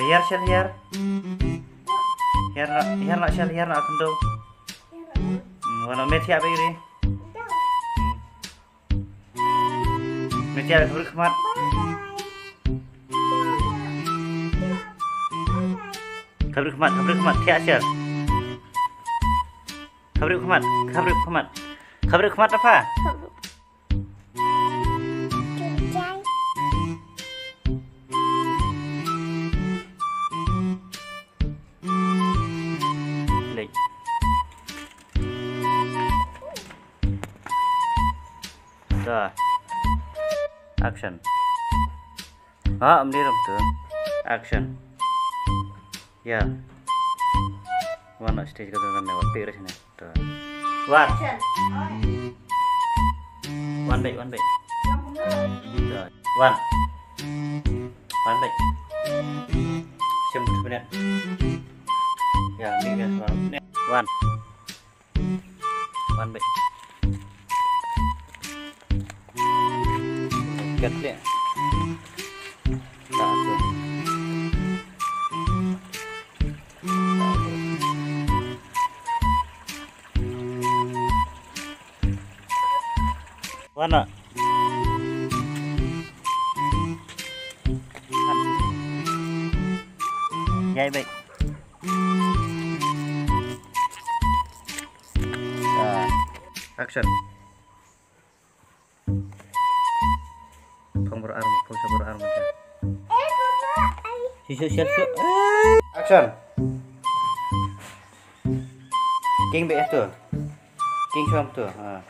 Here shell here. Here nak shell here nak kendo. Wana methi apa ini? Methi ada kabur kemat. Kabur kemat. Tiap shell. Kabur kemat apa? Dah. Action. Amdiram tu. Action. Ya. One stage ka dengan lewat pira sini. Tuh. One. One baik. Tuh. One baik. Sebentar. Ya, ini kan. One baik. Gatnya. Satu. Mana? Nhảy baik. Action. Pose berarm aja. Siap. Action. King baik tu. King suam tu.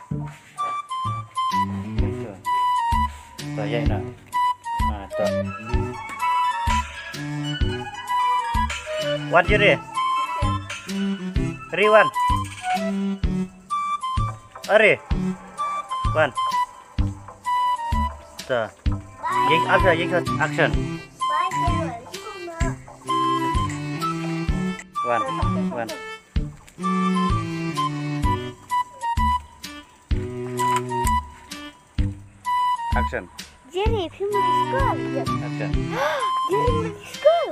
Tuh, ya nak. Tuh. One juri. One. One. Tuh. Action. One. Action. Jerry, primary school. Action. Jerry, primary school.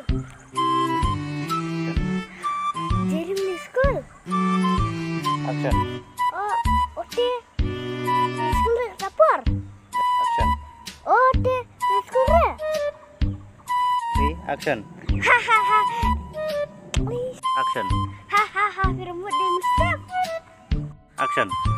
Jerry, primary school. Action. Oh, oke. School dapur. Action. Oh, oke. School. Action. Hahaha. Action. Hahaha, firman dia mustahil. Action.